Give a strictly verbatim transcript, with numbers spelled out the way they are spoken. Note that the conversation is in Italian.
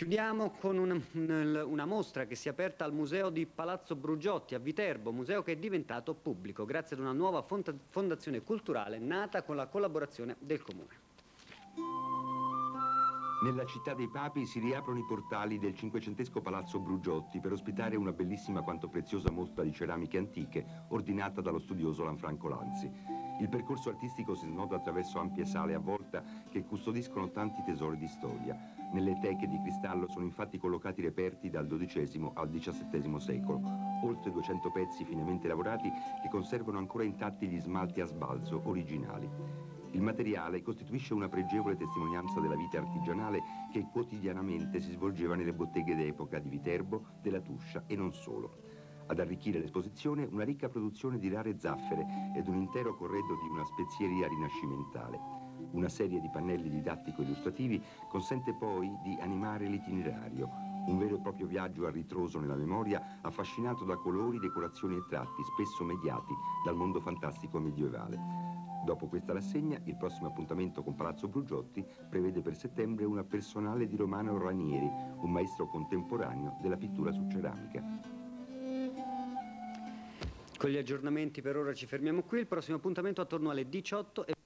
Chiudiamo con una, una mostra che si è aperta al Museo di Palazzo Brugiotti a Viterbo, museo che è diventato pubblico grazie ad una nuova fondazione culturale nata con la collaborazione del Comune. Nella città dei Papi si riaprono i portali del cinquecentesco Palazzo Brugiotti per ospitare una bellissima quanto preziosa mostra di ceramiche antiche ordinata dallo studioso Lanfranco Lanzi. Il percorso artistico si snoda attraverso ampie sale a volta che custodiscono tanti tesori di storia. Nelle teche di cristallo sono infatti collocati reperti dal dodicesimo al diciassettesimo secolo, oltre duecento pezzi finemente lavorati che conservano ancora intatti gli smalti a sbalzo originali. Il materiale costituisce una pregevole testimonianza della vita artigianale che quotidianamente si svolgeva nelle botteghe d'epoca di Viterbo, della Tuscia e non solo. Ad arricchire l'esposizione una ricca produzione di rare zaffere ed un intero corredo di una spezieria rinascimentale. Una serie di pannelli didattico-illustrativi consente poi di animare l'itinerario, un vero e proprio viaggio a ritroso nella memoria affascinato da colori, decorazioni e tratti spesso mediati dal mondo fantastico medievale. Dopo questa rassegna, il prossimo appuntamento con Palazzo Brugiotti prevede per settembre una personale di Romano Ranieri, un maestro contemporaneo della pittura su ceramica. Con gli aggiornamenti per ora ci fermiamo qui, il prossimo appuntamento attorno alle diciotto e